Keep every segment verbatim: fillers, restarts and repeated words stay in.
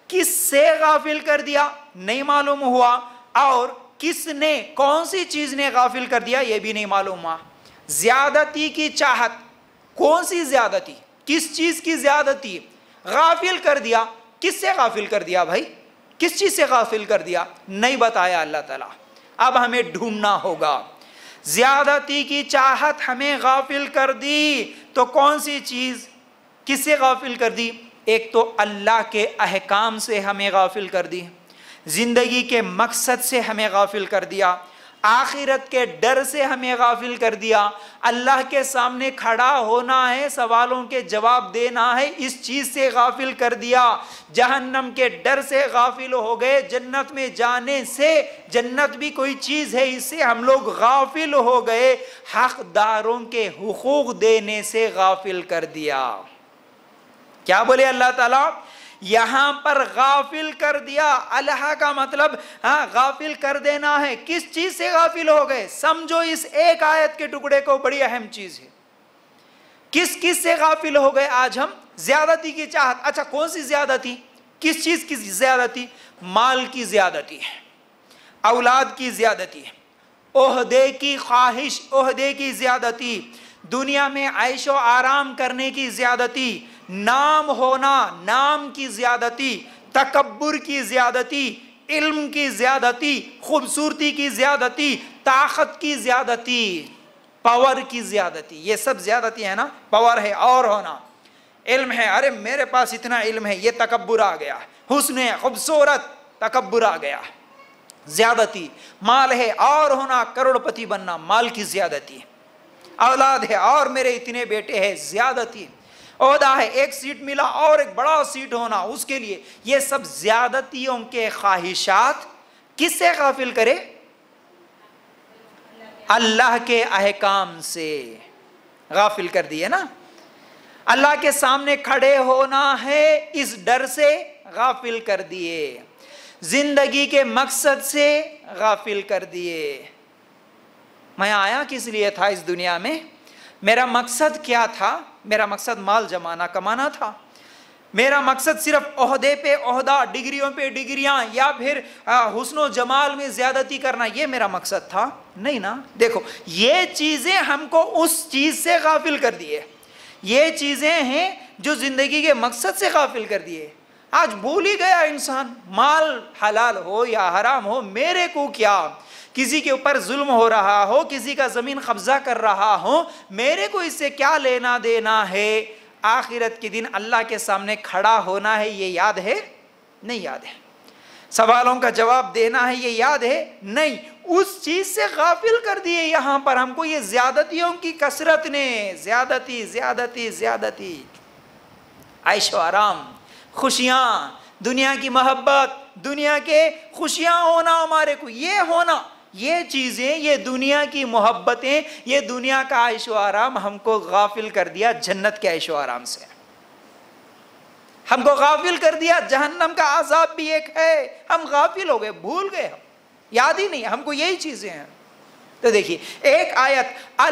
किससे गाफिल कर दिया नहीं मालूम हुआ, और किसने, कौन सी चीज ने गाफिल कर दिया यह भी नहीं मालूम हुआ। ज्यादती की चाहत, कौन सी ज्यादती, किस चीज की ज्यादती, गाफिल कर दिया, किससे गाफिल कर दिया भाई, किस चीज से गाफिल कर दिया नहीं बताया अल्लाह ताला। अब हमें ढूंढना होगा, ज्यादती की चाहत हमें गाफिल कर दी तो कौन सी चीज, किससे गाफिल कर दी? एक तो अल्लाह के अहकाम से हमें गाफिल कर दी, जिंदगी के मकसद से हमें गाफिल कर दिया, आखिरत के डर से हमें गाफिल कर दिया, अल्लाह के सामने खड़ा होना है, सवालों के जवाब देना है, इस चीज से गाफिल कर दिया, जहन्नम के डर से गाफिल हो गए, जन्नत में जाने से, जन्नत भी कोई चीज है इससे हम लोग गाफिल हो गए, हकदारों के हुकूक देने से गाफिल कर दिया। क्या बोले अल्लाह ताला? यहां पर गाफिल कर दिया, अल्लाह का मतलब हाँ गाफिल कर देना है। किस चीज से गाफिल हो गए? समझो इस एक आयत के टुकड़े को, बड़ी अहम चीज है। किस किस से गाफिल हो गए आज हम? ज्यादती की चाहत। अच्छा कौन सी ज्यादती, किस चीज की ज्यादती? माल की ज्यादती है, औलाद की ज्यादती है, ओहदे की ख्वाहिश, ओहदे की ज्यादती, दुनिया में ऐशो आराम करने की ज्यादती, नाम होना, नाम की ज्यादती, तकब्बुर की ज्यादती, इल्म की ज्यादती, खूबसूरती की ज्यादती, ताकत की ज्यादती, पावर की ज्यादती, ये सब ज्यादती है ना। पावर है और होना, इल्म है, अरे मेरे पास इतना इल्म है, ये तकब्बुर आ गया, हुस्न है, खूबसूरत, तकब्बुर आ गया, ज्यादती। माल है और होना, करोड़पति बनना, माल की ज्यादती। औलाद है और मेरे इतने बेटे हैं, ज्यादती। ओहदा है, एक सीट मिला और एक बड़ा सीट होना उसके लिए, ये सब ज्यादतियों के ख्वाहिशात किससे गाफिल करे? अल्लाह के अहकाम से गाफिल कर दिए ना। अल्लाह के सामने खड़े होना है, इस डर से गाफिल कर दिए, जिंदगी के मकसद से गाफिल कर दिए। मैं आया किस लिए था इस दुनिया में? मेरा मकसद क्या था? मेरा मकसद माल जमाना, कमाना था। मेरा मकसद सिर्फ ओहदे पे ओहदा, डिग्रियों पे डिग्रियां, या फिर हुस्नो जमाल में ज्यादती करना, ये मेरा मकसद था? नहीं ना। देखो ये चीजें हमको उस चीज से गाफिल कर दिए, ये चीजें हैं जो जिंदगी के मकसद से गाफिल कर दिए। आज भूल ही गया इंसान, माल हलाल हो या हराम हो मेरे को क्या, किसी के ऊपर जुल्म हो रहा हो, किसी का जमीन कब्जा कर रहा हो, मेरे को इससे क्या लेना देना है। आखिरत के दिन अल्लाह के सामने खड़ा होना है, ये याद है? नहीं याद है। सवालों का जवाब देना है, ये याद है? नहीं। उस चीज से गाफिल कर दिए यहां पर हमको, ये ज्यादतियों की कसरत ने, ज्यादती ज्यादती ज्यादती, ऐशो आराम, खुशियां, दुनिया की मोहब्बत, दुनिया के खुशियां होना हमारे को, ये होना, ये चीजें, ये दुनिया की मोहब्बतें, ये दुनिया का ऐशो आराम हमको गाफिल कर दिया जन्नत के ऐशो आराम से, हमको गाफिल कर दिया। जहन्नम का आजाब भी एक है, हम गाफिल हो गए, भूल गए, हम याद ही नहीं, हमको यही चीजें हैं। तो देखिए एक आयत,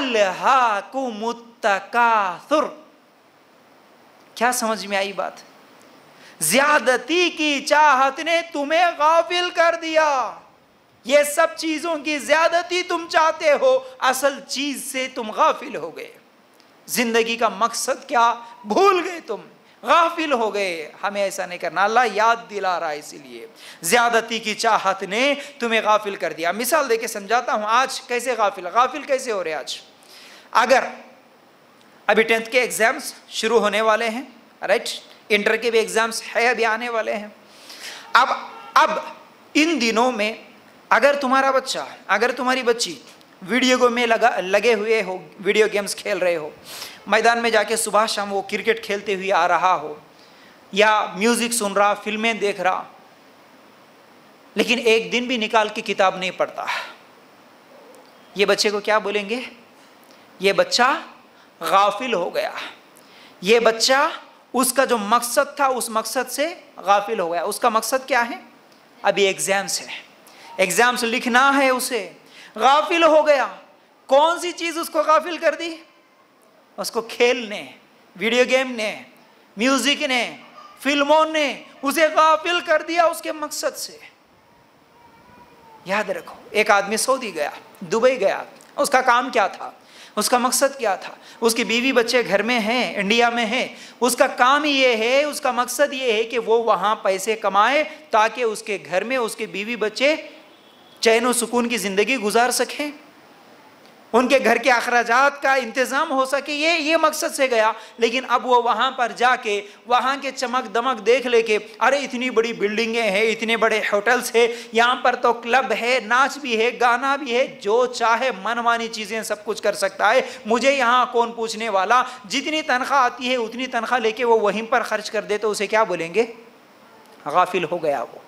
अल्हाकुमुत्तकासुर, क्या समझ में आई बात? ज्यादती की चाहत ने तुम्हें गाफिल कर दिया, ये सब चीजों की ज्यादती तुम चाहते हो, असल चीज से तुम गाफिल हो गए, जिंदगी का मकसद क्या भूल गए, तुम गाफिल हो गए। हमें ऐसा नहीं करना, अल्लाह याद दिला रहा है, इसीलिए ज्यादती की चाहत ने तुम्हें गाफिल कर दिया। मिसाल देके समझाता हूं, आज कैसे गाफिल गाफिल कैसे हो रहे। आज अगर अभी टेंथ के एग्जाम्स शुरू होने वाले हैं, राइट, इंटर के भी एग्जाम्स है अभी आने वाले हैं। अब अब इन दिनों में अगर तुम्हारा बच्चा, अगर तुम्हारी बच्ची वीडियो गेम में लगा लगे हुए हो, वीडियो गेम्स खेल रहे हो, मैदान में जाके सुबह शाम वो क्रिकेट खेलते हुए आ रहा हो, या म्यूजिक सुन रहा, फिल्में देख रहा, लेकिन एक दिन भी निकाल के किताब नहीं पढ़ता, ये बच्चे को क्या बोलेंगे? ये बच्चा गाफिल हो गया, ये बच्चा उसका जो मकसद था उस मकसद से गाफिल हो गया। उसका मकसद क्या है? अभी एग्जाम्स है, एग्जाम्स लिखना है, उसे गाफिल हो गया। कौन सी चीज उसको गाफिल कर दी? उसको खेल ने, वीडियो गेम ने, म्यूजिक ने, फिल्मों ने उसे गाफिल कर दिया उसके मकसद से। याद रखो, एक आदमी सऊदी गया, दुबई गया, उसका काम क्या था, उसका मकसद क्या था? उसकी बीवी बच्चे घर में हैं, इंडिया में हैं, उसका काम ये है, उसका मकसद ये है कि वो वहाँ पैसे कमाए ताकि उसके घर में उसके बीवी बच्चे चैन और सुकून की ज़िंदगी गुजार सकें, उनके घर के अखराजात का इंतज़ाम हो सके, ये ये मकसद से गया। लेकिन अब वो वहाँ पर जाके वहाँ के चमक दमक देख लेके, अरे इतनी बड़ी बिल्डिंगें हैं, इतने बड़े होटल्स हैं, यहाँ पर तो क्लब है, नाच भी है, गाना भी है, जो चाहे मनमानी चीज़ें सब कुछ कर सकता है, मुझे यहाँ कौन पूछने वाला। जितनी तनख्वाह आती है उतनी तनख्वाह लेके वो वहीं पर खर्च कर दे तो उसे क्या बोलेंगे? गाफिल हो गया वो।